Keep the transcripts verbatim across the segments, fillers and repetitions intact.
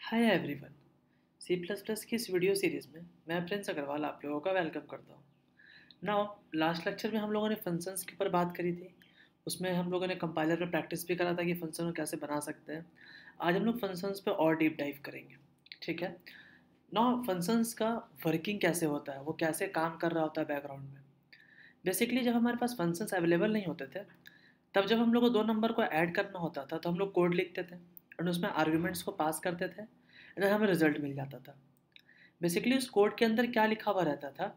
हाय everyone. C plus plus की इस video series में मैं प्रिंस अग्रवाल आप लोगों का वेलकम करता हूँ। नाउ लास्ट लेक्चर में हम लोगों ने फंक्शंस के ऊपर बात करी थी। उसमें हम लोगों ने कंपाइलर में प्रैक्टिस भी करा था कि फंक्शन को कैसे बना सकते हैं। आज हम लोग फंक्शंस पे और डीप डाइव करेंगे। ठीक है। नाउ फंक्शंस का वर्किंग कैसे होता है, वो कैसे काम कर रहा होता है बैकग्राउंड में। बेसिकली जब हमारे पास फंक्शंस अवेलेबल नहीं होते थे, तब जब हम लोग को दो नंबर को ऐड करना होता था तो हम लोग कोड लिखते थे और उसमें आर्ग्यूमेंट्स को पास करते थे, एंड हमें रिजल्ट मिल जाता था। बेसिकली उस कोड के अंदर क्या लिखा हुआ रहता था,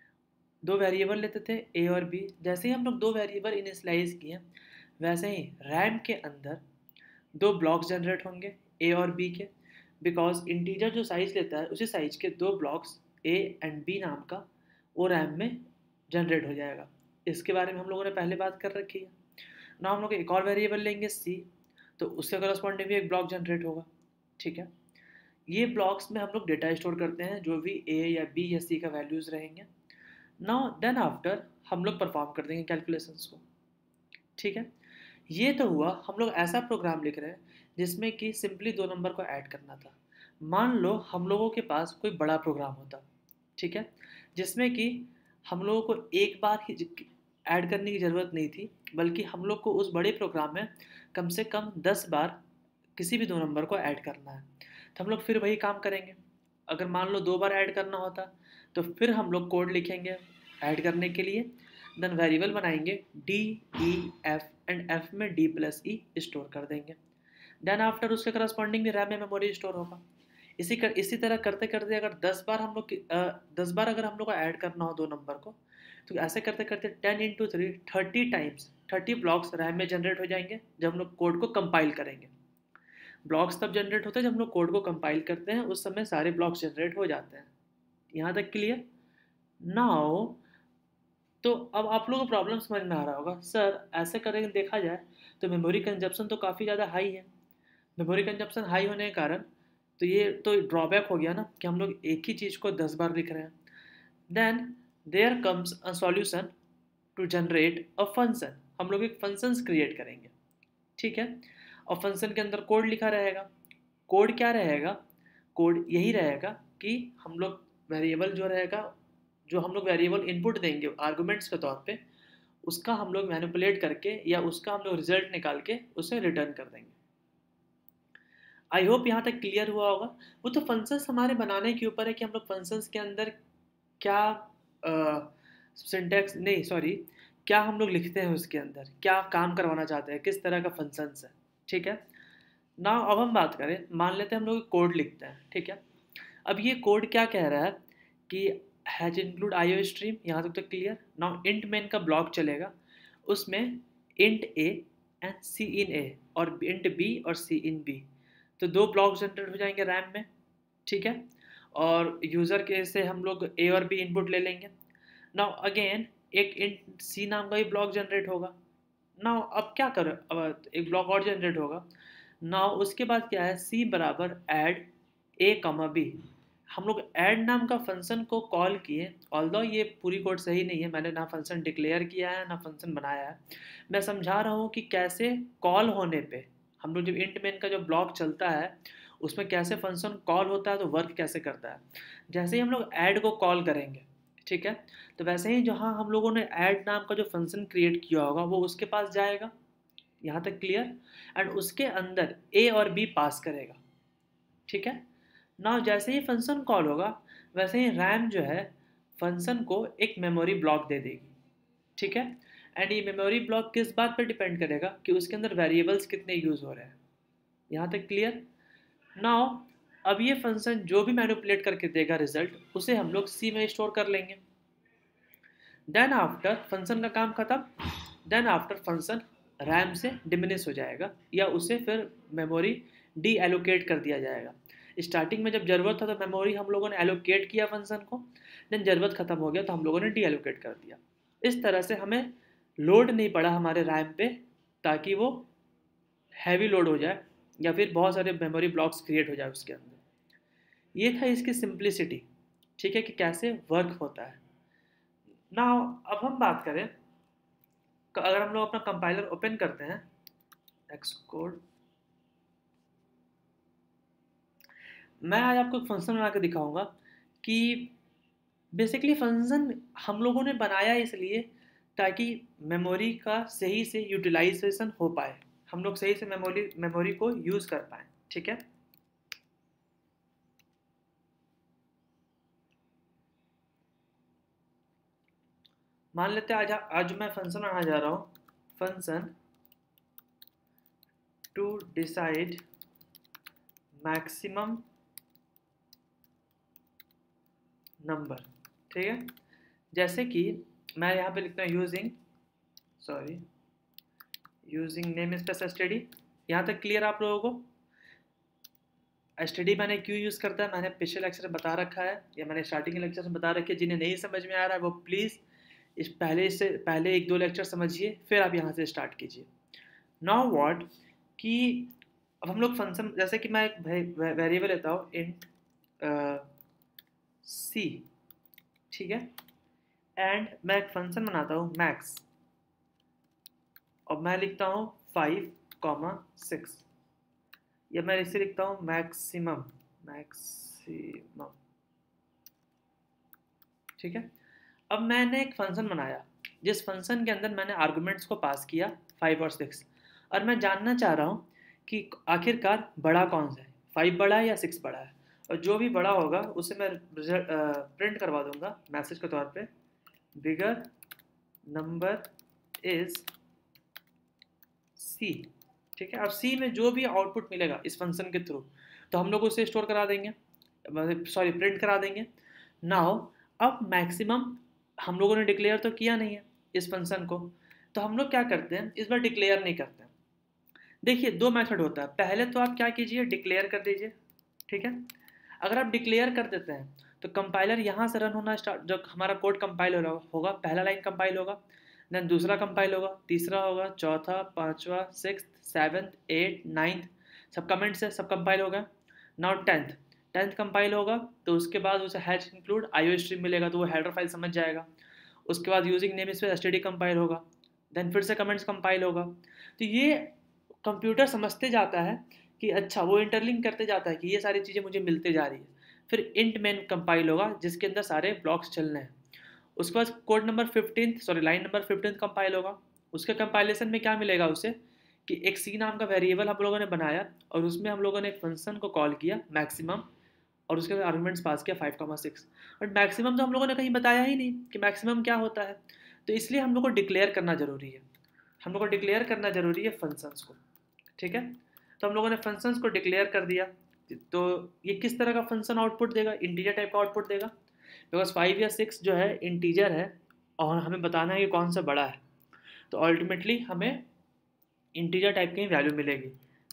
दो वेरिएबल लेते थे ए और बी। जैसे ही हम लोग दो वेरिएबल इनिशलाइज किए, वैसे ही रैम के अंदर दो ब्लॉक्स जनरेट होंगे ए और बी के। बिकॉज इंटीजर जो साइज लेता है उसी साइज के दो ब्लॉक्स ए एंड बी नाम का वो रैम में जनरेट हो जाएगा। इसके बारे में हम लोगों ने पहले बात कर रखी है ना। हम लोग एक और वेरिएबल लेंगे सी, तो उसके करस्पॉन्डिंग भी एक ब्लॉक जनरेट होगा। ठीक है। ये ब्लॉक्स में हम लोग डेटा स्टोर करते हैं, जो भी ए या बी या सी का वैल्यूज़ रहेंगे। नाउ देन आफ्टर हम लोग परफॉर्म कर देंगे कैलकुलेशंस को। ठीक है। ये तो हुआ, हम लोग ऐसा प्रोग्राम लिख रहे हैं जिसमें कि सिंपली दो नंबर को ऐड करना था। मान लो हम लोगों के पास कोई बड़ा प्रोग्राम होता, ठीक है, जिसमें कि हम लोगों को एक बार ही ऐड करने की ज़रूरत नहीं थी, बल्कि हम लोग को उस बड़े प्रोग्राम में कम से कम दस बार किसी भी दो नंबर को ऐड करना है। तो हम लोग फिर वही काम करेंगे। अगर मान लो दो बार ऐड करना होता, तो फिर हम लोग कोड लिखेंगे ऐड करने के लिए। देन वेरिएबल बनाएंगे D E F, and F में डी प्लस ई स्टोर कर देंगे। देन आफ्टर उसके करस्पॉन्डिंग भी रैम में मेमोरी स्टोर होगा। इसी कर इसी तरह करते करते अगर दस बार हम लोग दस बार अगर हम लोग को ऐड करना हो दो नंबर को, तो ऐसे करते करते ten into three thirty times thirty blocks RAM में जनरेट हो जाएंगे जब हम लोग कोड को कंपाइल करेंगे। ब्लॉक्स तब जनरेट होते हैं जब हम लोग कोड को कंपाइल करते हैं, उस समय सारे ब्लॉक्स जनरेट हो जाते हैं। यहाँ तक क्लियर? नाउ तो अब आप लोगों को प्रॉब्लम समझ में आ रहा होगा, सर ऐसे करेंगे देखा जाए तो मेमोरी कंजप्शन तो काफ़ी ज़्यादा हाई है। मेमोरी कंजप्शन हाई होने के कारण तो ये तो ड्रॉबैक हो गया ना कि हम लोग एक ही चीज़ को दस बार लिख रहे हैं। Then there comes a solution to generate a function. हम लोग एक फंक्शंस क्रिएट करेंगे। ठीक है। और फंक्शन के अंदर कोड लिखा रहेगा। कोड क्या रहेगा? कोड यही रहेगा कि हम लोग वेरिएबल जो रहेगा, जो हम लोग वेरिएबल इनपुट देंगे आर्गुमेंट्स के तौर पे, उसका हम लोग मैनिपुलेट करके या उसका हम लोग रिजल्ट निकाल के उसे रिटर्न कर देंगे। आई होप यहाँ तक क्लियर हुआ होगा। वो तो फंक्शंस हमारे बनाने के ऊपर है कि हम लोग फंक्शंस के अंदर क्या सिंटैक्स नहीं सॉरी क्या हम लोग लिखते हैं, उसके अंदर क्या काम करवाना चाहते हैं, किस तरह का फंक्शंस है। ठीक है ना। अब हम बात करें, मान लेते हैं हम लोग कोड लिखते हैं। ठीक है। अब ये कोड क्या कह रहा है कि हैज इंक्लूड आईओ स्ट्रीम, यहाँ तक तो क्लियर। नाउ इंट मेन का ब्लॉक चलेगा, उसमें इंट ए एंड सी इन ए और इंट बी और सी इन बी, तो दो ब्लॉक जनरेट हो जाएंगे रैम में। ठीक है। और यूज़र के से हम लोग ए और बी इनपुट ले लेंगे। नाउ अगेन एक इंट सी नाम का ही ब्लॉक जनरेट होगा। नाउ अब क्या करें, अब एक ब्लॉक और जनरेट होगा। नाउ उसके बाद क्या है, सी बराबर ऐड ए कमा बी। हम लोग ऐड नाम का फंक्शन को कॉल किए, ऑल्दो ये पूरी कोड सही नहीं है, मैंने ना फंक्शन डिक्लेयर किया है ना फंक्शन बनाया है। मैं समझा रहा हूँ कि कैसे कॉल होने पे हम लोग जब इंट मेन का जो ब्लॉक चलता है उसमें कैसे फंक्शन कॉल होता है, तो वर्क कैसे करता है। जैसे ही हम लोग ऐड को कॉल करेंगे, ठीक है, तो वैसे ही जहाँ हम लोगों ने ऐड नाम का जो फंक्शन क्रिएट किया होगा वो उसके पास जाएगा। यहाँ तक क्लियर? एंड उसके अंदर ए और बी पास करेगा। ठीक है ना। जैसे ही फंक्शन कॉल होगा वैसे ही रैम जो है फंक्शन को एक मेमोरी ब्लॉक दे देगी। ठीक है। एंड ये मेमोरी ब्लॉक किस बात पर डिपेंड करेगा कि उसके अंदर वेरिएबल्स कितने यूज़ हो रहे हैं। यहाँ तक क्लियर? नाउ अब ये फंक्शन जो भी मैनिपुलेट करके देगा रिजल्ट, उसे हम लोग सी में स्टोर कर लेंगे। देन आफ्टर फंक्शन का काम खत्म। देन आफ्टर फंक्शन रैम से डिमिनिश हो जाएगा या उसे फिर मेमोरी डी एलोकेट कर दिया जाएगा। स्टार्टिंग में जब ज़रूरत था तो मेमोरी हम लोगों ने एलोकेट किया फंक्शन को, देन ज़रूरत ख़त्म हो गया तो हम लोगों ने डी एलोकेट कर दिया। इस तरह से हमें लोड नहीं पड़ा हमारे रैम पे, ताकि वो हैवी लोड हो जाए या फिर बहुत सारे मेमोरी ब्लॉक्स क्रिएट हो जाए उसके अंदर। ये था इसकी सिंप्लिसिटी। ठीक है, कि कैसे वर्क होता है ना। अब हम बात करें, अगर हम लोग अपना कंपाइलर ओपन करते हैं एक्स कोड, मैं आज आपको एक फंक्शन बना के दिखाऊंगा कि बेसिकली फंक्शन हम लोगों ने बनाया इसलिए ताकि मेमोरी का सही से यूटिलाइजेशन हो पाए, हम लोग सही से मेमोरी मेमोरी को यूज़ कर पाए। ठीक है, मान लेते हैं आज आज मैं फंक्शन बनाना जा रहा हूँ, function to decide maximum number. ठीक है, जैसे कि मैं यहाँ पे लिखता हूँ using sorry using name space study. यहाँ तक क्लियर आप लोगों को? स्टडी मैंने क्यों यूज़ करता है मैंने पिछले लेक्चर में बता रखा है, या मैंने स्टार्टिंग के लेक्चर में बता रखी है। जिन्हें नहीं समझ में आ रहा है वो प्लीज़ इस पहले से पहले एक दो लेक्चर समझिए, फिर आप यहाँ से स्टार्ट कीजिए। नाउ व्हाट कि अब हम लोग फंक्शन, जैसे कि मैं एक वेरिएबल लेता हूँ इंट सी, ठीक है, एंड मैं एक फंक्शन बनाता हूँ मैक्स, और मैं लिखता हूँ फाइव कॉमा सिक्स, या मैं इसे लिखता हूँ मैक्सिमम मैक्सिमम। ठीक है, अब मैंने एक फंक्शन बनाया जिस फंक्शन के अंदर मैंने आर्गुमेंट्स को पास किया फाइव और सिक्स, और मैं जानना चाह रहा हूँ कि आखिरकार बड़ा कौन सा है, फाइव बड़ा है या सिक्स बड़ा है। और जो भी बड़ा होगा उसे मैं रिजल्ट प्रिंट करवा दूंगा मैसेज के तौर पे, बिगर नंबर इज सी। ठीक है, अब सी में जो भी आउटपुट मिलेगा इस फंक्शन के थ्रू तो हम लोग उसे स्टोर करा देंगे, सॉरी प्रिंट करा देंगे। नाउ अब मैक्सिमम हम लोगों ने डिक्लेयर तो किया नहीं है इस फंक्शन को, तो हम लोग क्या करते हैं, इस बार डिक्लेयर नहीं करते हैं। देखिए दो मेथड होता है, पहले तो आप क्या कीजिए, डिक्लेयर कर दीजिए। ठीक है, अगर आप डिक्लेयर कर देते हैं तो कंपाइलर यहाँ से रन होना स्टार्ट, जब हमारा कोड कंपाइल होगा पहला लाइन कंपाइल होगा, देन दूसरा कंपाइल होगा, तीसरा होगा, चौथा, पांचवा, सिक्स, सेवन्थ, एट, नाइन्थ, सब कमेंट्स है, सब कंपाइल होगा। नाउ टेंथ टेंथ कंपाइल होगा तो उसके बाद उसे हैच इंक्लूड आईओ स्ट्रीम मिलेगा तो वो हेडर फाइल समझ जाएगा। उसके बाद using name space STD compile होगा, देन फिर से कमेंट्स कंपाइल होगा। तो ये कंप्यूटर समझते जाता है कि अच्छा, वो इंटरलिंक करते जाता है कि ये सारी चीज़ें मुझे मिलते जा रही है। फिर इंट मेन कंपाइल होगा जिसके अंदर सारे ब्लॉक्स चलने हैं। उसके बाद code number fifteen sorry line number fifteen compile होगा। उसके कंपाइलेशन में क्या मिलेगा उसे कि एक सी नाम का वेरिएबल हम लोगों ने बनाया और उसमें हम लोगों ने एक फंक्शन को कॉल किया मैक्सिमम, और उसके बाद आर्गुमेंट्स पास किया five comma six. But maximum तो हम लोगों ने कहीं बताया ही नहीं कि मैक्सिमम क्या होता है, तो इसलिए हम लोग को डिक्लेयर करना जरूरी है, हम लोग को डिक्लेयर करना जरूरी है फंक्शंस को। ठीक है, तो हम लोगों ने फंक्शंस को डिक्लेयर कर दिया। तो ये किस तरह का फंक्शन आउटपुट देगा, इंटीजर टाइप का आउटपुट देगा, बिकॉज फाइव या सिक्स जो है इंटीजर है और हमें बताना है कि कौन सा बड़ा है, तो अल्टीमेटली हमें इंटीजर टाइप की वैल्यू मिलेगी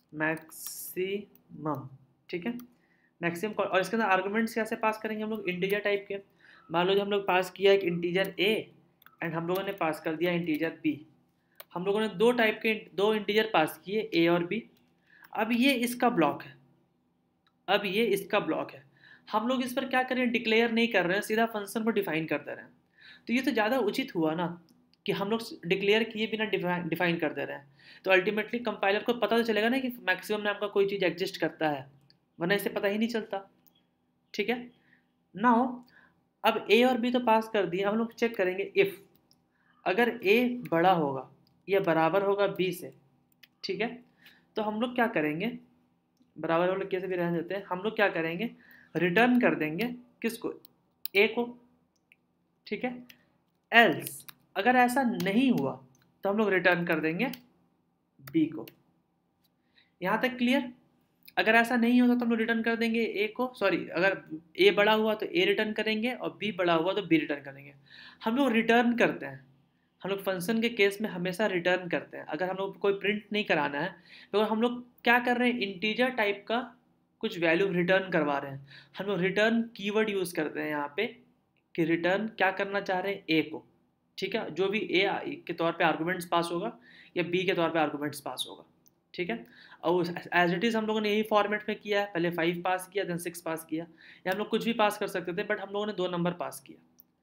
मैक्सिमम। ठीक है, मैक्सिमम, और इसके अंदर आर्गुमेंट्स कैसे पास करेंगे हम लोग, इंटीजर टाइप के। मान लो जो हम लोग पास किया एक इंटीजर ए एंड हम लोगों ने पास कर दिया इंटीजर बी। हम लोगों ने दो टाइप के दो इंटीजर पास किए ए और बी। अब ये इसका ब्लॉक है, अब ये इसका ब्लॉक है, हम लोग इस पर क्या करें, डिक्लेयर नहीं कर रहे हैं, सीधा फंक्शन को डिफाइन कर दे रहे हैं। तो ये तो ज़्यादा उचित हुआ ना कि हम लोग डिक्लेयर किए बिना डिफाइन कर दे रहे हैं। तो अल्टीमेटली कंपाइलर को पता तो चलेगा ना कि मैक्सिमम नाम का कोई चीज़ एग्जिस्ट करता है, वरना इसे पता ही नहीं चलता। ठीक है, नाउ अब ए और बी तो पास कर दिए, हम लोग चेक करेंगे इफ़ अगर ए बड़ा होगा या बराबर होगा बी से। ठीक है, तो हम लोग क्या करेंगे, बराबर वाले कैसे भी रहने देते हैं, हम लोग क्या करेंगे, रिटर्न कर देंगे किसको, ए को। ठीक है, एल्स अगर ऐसा नहीं हुआ तो हम लोग रिटर्न कर देंगे बी को। यहाँ तक क्लियर? अगर ऐसा नहीं होता तो हम लोग रिटर्न कर देंगे ए को, सॉरी अगर ए बड़ा हुआ तो ए रिटर्न करेंगे और बी बड़ा हुआ तो बी रिटर्न करेंगे। हम लोग रिटर्न करते हैं, हम लोग फंक्शन के केस में हमेशा रिटर्न करते हैं। अगर हम लोग कोई प्रिंट नहीं कराना है तो हम लोग क्या कर रहे हैं, इंटीजर टाइप का कुछ वैल्यू रिटर्न करवा रहे हैं, हम लोग रिटर्न कीवर्ड यूज़ करते हैं यहाँ पे कि रिटर्न क्या करना चाह रहे हैं, ए को। ठीक है, जो भी ए के तौर पे आर्गुमेंट्स पास होगा या बी के तौर पे आर्गुमेंट्स पास होगा। ठीक है, और एज इट इज़ हम लोगों ने यही फॉर्मेट में किया है, पहले फाइव पास किया देन सिक्स पास किया, या हम लोग कुछ भी पास कर सकते थे, बट हम लोगों ने दो नंबर पास किया।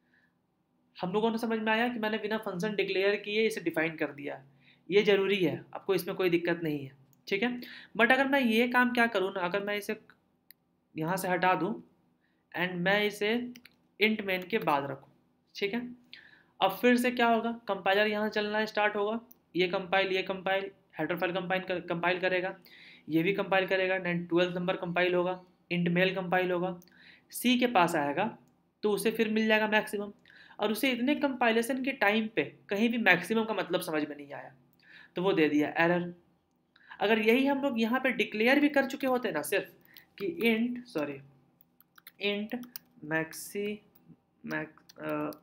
हम लोगों ने समझ में आया कि मैंने बिना फंक्शन डिक्लेयर किए इसे डिफाइन कर दिया, ये ज़रूरी है, आपको इसमें कोई दिक्कत नहीं है। ठीक है, बट अगर मैं ये काम क्या करूँ ना, अगर मैं इसे यहाँ से हटा दूँ एंड मैं इसे इंट मेन के बाद रखूँ, ठीक है। अब फिर से क्या होगा, कंपाइलर यहाँ चलना स्टार्ट होगा, ये कंपाइल ये कंपाइल हेडर फाइल कंपाइल कर, कंपाइल करेगा, ये भी कंपाइल करेगा, देन ट्वेल्थ नंबर कंपाइल होगा, इंट मेल कंपाइल होगा, सी के पास आएगा तो उसे फिर मिल जाएगा मैक्सिमम, और उसे इतने कंपाइलेशन के टाइम पे कहीं भी मैक्सिमम का मतलब समझ में नहीं आया तो वो दे दिया एरर। अगर यही हम लोग यहाँ पे डिक्लेयर भी कर चुके होते ना सिर्फ कि int sorry int maxi max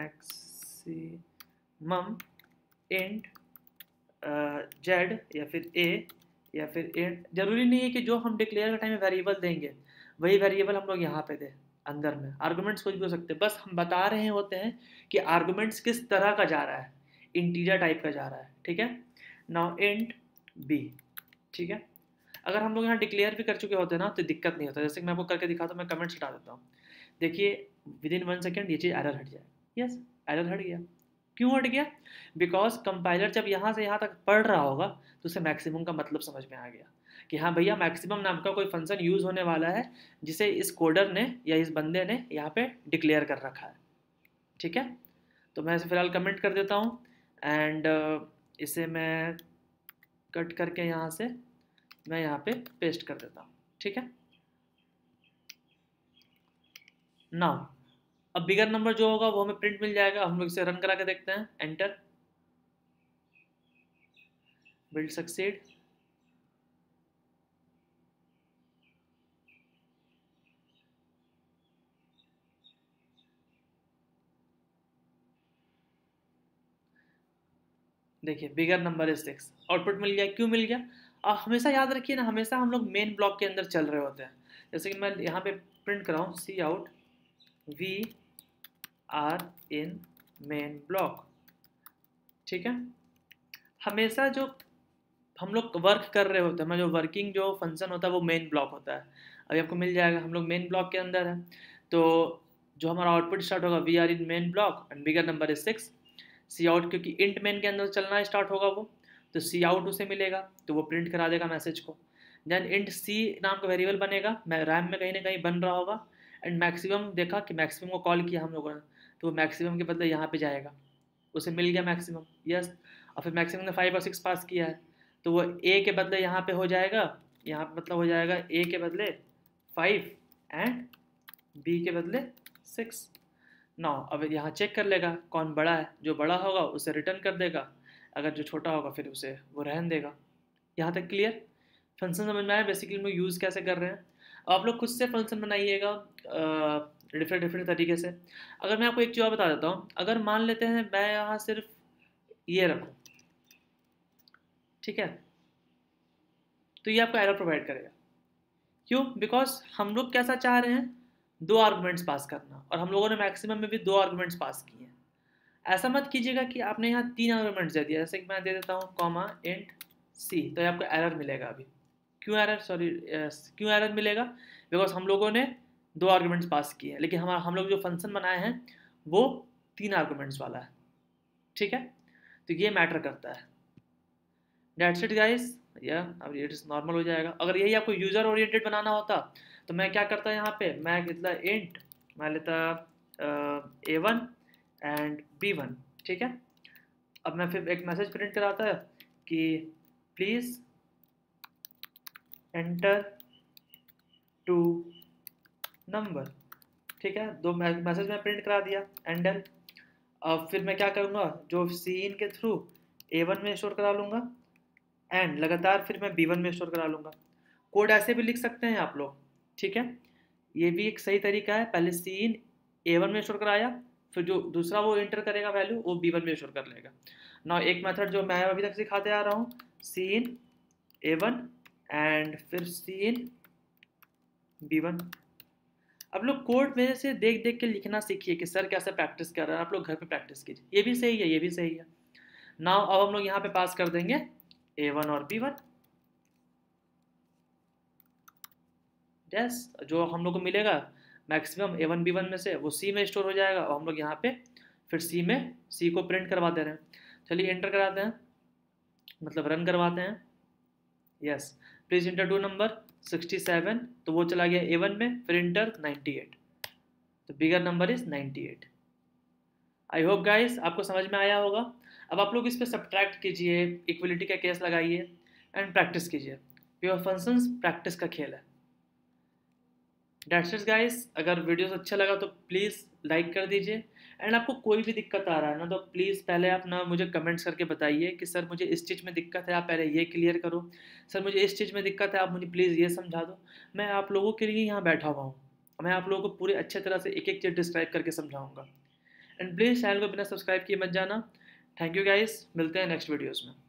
maximum int Z या फिर ए या फिर इंट, जरूरी नहीं है कि जो हम डिक्लेयर के टाइम में वेरिएबल देंगे वही वेरिएबल हम लोग यहाँ पे दें, अंदर में आर्गुमेंट्स कुछ भी हो सकते हैं, बस हम बता रहे होते हैं कि आर्गुमेंट्स किस तरह का जा रहा है, इंटीजर टाइप का जा रहा है, ठीक है। नाउ इंट बी, ठीक है। अगर हम लोग यहाँ डिक्लेयर भी कर चुके होते हैं ना तो दिक्कत नहीं होता, जैसे कि मैं आपको करके दिखाता हूँ, मैं कमेंट्स हटा देता हूँ, देखिए विद इन वन सेकेंड ये चीज़ एरर हट जाए, यस एरर हट गया। क्यों हट गया, बिकॉज कंपाइलर जब यहाँ से यहाँ तक पढ़ रहा होगा तो उसे मैक्सिमम का मतलब समझ में आ गया कि हाँ भैया मैक्सिमम नाम का कोई फंक्शन यूज़ होने वाला है जिसे इस कोडर ने या इस बंदे ने यहाँ पे डिक्लेयर कर रखा है, ठीक है। तो मैं इसे फिलहाल कमेंट कर देता हूँ एंड इसे मैं कट करके यहाँ से मैं यहाँ पे पेस्ट कर देता हूँ, ठीक है। नाउ अब बिगर नंबर जो होगा वो हमें प्रिंट मिल जाएगा, हम लोग इसे रन करा के देखते हैं, एंटर, बिल्ड सक्सीड, देखिए bigger number is six, output मिल गया। क्यों मिल गया, आप हमेशा याद रखिए ना, हमेशा हम लोग मेन ब्लॉक के अंदर चल रहे होते हैं, जैसे कि मैं यहाँ पे प्रिंट कराऊँ cout we are in main block, ठीक है। हमेशा जो हम लोग वर्क कर रहे होते हैं, जो वर्किंग जो फंक्शन होता है वो मेन ब्लॉक होता है, अभी आपको मिल जाएगा, हम लोग मेन ब्लॉक के अंदर है, तो जो हमारा आउटपुट स्टार्ट होगा we are in main block and bigger number is six, cout क्योंकि इंट मेन के अंदर चलना स्टार्ट होगा वो, तो सी आउट उसे मिलेगा तो वो प्रिंट करा देगा मैसेज को, देन इंट सी नाम का वेरिएबल बनेगा, रैम में कहीं ना कहीं बन रहा होगा, एंड मैक्सिमम देखा कि मैक्सिमम को कॉल किया हम लोगों ने तो वो मैक्सिमम के बदले यहाँ पे जाएगा, उसे मिल गया मैक्सिमम, यस। और फिर मैक्सिमम ने फाइव और सिक्स पास किया है तो वो ए के बदले यहाँ पे हो जाएगा, यहाँ पे मतलब हो जाएगा ए के बदले फाइव एंड बी के बदले सिक्स। नौ अब यहाँ चेक कर लेगा कौन बड़ा है, जो बड़ा होगा उसे रिटर्न कर देगा, अगर जो छोटा होगा फिर उसे वो रहन देगा। यहाँ तक क्लियर, फंक्शन समझ में आया बेसिकली हम लोग यूज़ कैसे कर रहे हैं। आप लोग खुद से फंक्शन बनाइएगा डिफरेंट डिफरेंट तरीके से। अगर मैं आपको एक चीज़ और बता देता हूँ, अगर मान लेते हैं मैं यहाँ सिर्फ ये रखूँ, ठीक है, तो ये आपको एरर प्रोवाइड करेगा। क्यों, बिकॉज हम लोग कैसा चाह रहे हैं, दो आर्गुमेंट्स पास करना, और हम लोगों ने मैक्सिमम में भी दो आर्गुमेंट्स पास किए हैं। ऐसा मत कीजिएगा कि आपने यहाँ तीन आर्गुमेंट्स दे दिया, जैसे कि मैं दे देता हूँ कॉमा इंट सी, तो आपको एरर मिलेगा अभी। क्यों एरर, सॉरी क्यों एरर मिलेगा, बिकॉज हम लोगों ने दो आर्गुमेंट्स पास किए हैं, लेकिन हमारा हम लोग जो फंक्शन बनाए हैं वो तीन आर्गुमेंट्स वाला है, ठीक है। तो ये मैटर करता है। डेट्स इट गाइस, या अब ये नॉर्मल हो जाएगा। अगर यही आपको यूज़र ओरिएंटेड बनाना होता तो मैं क्या करता यहाँ पे, मैं कितना इंट मैं लेता A one and B one, ठीक है। अब मैं फिर एक मैसेज प्रिंट कराता है कि प्लीज़ एंटर टू नंबर, ठीक है। दो मैसेज मैं प्रिंट करा दिया एंडर। अब फिर मैं क्या करूँगा, जो सीन के थ्रू ए वन में स्टोर करा लूँगा एंड लगातार फिर मैं बी वन में स्टोर करा लूँगा। कोड ऐसे भी लिख सकते हैं आप लोग, ठीक है, ये भी एक सही तरीका है। पहले सीन ए वन में स्टोर कराया, फिर जो दूसरा वो एंटर करेगा वैल्यू वो बी वन में स्टोर कर लेगा। ना एक मेथड जो मैं अभी तक सिखाते आ रहा हूँ, सीन ए वन एंड फिर सीन बी वन। अब लोग कोड मेरे से देख देख के लिखना सीखिए कि सर कैसे प्रैक्टिस कर रहे हैं, आप लोग घर पे प्रैक्टिस कीजिए, ये भी सही है, ये भी सही है। नाउ अब हम लोग यहाँ पे पास कर देंगे ए वन और बी वन, यस। जो हम लोग को मिलेगा maximum A one B one में से वो सी में स्टोर हो जाएगा, और हम लोग यहाँ पे फिर सी में सी को प्रिंट करवा दे रहे हैं। चलिए एंटर कराते हैं, मतलब रन करवाते हैं, yes. Please enter two number sixty seven, तो वो चला गया ए वन में, फिर इंटर नाइन्टी एट, तो bigger number is ninety eight. I hope guys आपको समझ में आया होगा। अब आप लोग इस पर सब्ट्रैक्ट कीजिए, इक्वलिटी का केस लगाइए एंड प्रैक्टिस कीजिए। प्योर फंक्शंस प्रैक्टिस का खेल है। That's it guys, अगर वीडियोस अच्छा लगा तो प्लीज़ लाइक कर दीजिए, एंड आपको कोई भी दिक्कत आ रहा है ना, तो प्लीज़ पहले आप ना मुझे कमेंट्स करके बताइए कि सर मुझे इस चीज़ में दिक्कत है, आप पहले ये क्लियर करो, सर मुझे इस चीज़ में दिक्कत है, आप मुझे प्लीज़ ये समझा दो। मैं आप लोगों के लिए यहाँ बैठा हुआ हूँ, मैं आप लोगों को पूरे अच्छे तरह से एक एक चीज़ डिस्क्राइब करके समझाऊँगा। एंड प्लीज़ चैनल को बिना सब्सक्राइब किए मत जाना। थैंक यू गाइस, मिलते हैं नेक्स्ट वीडियोज़ में।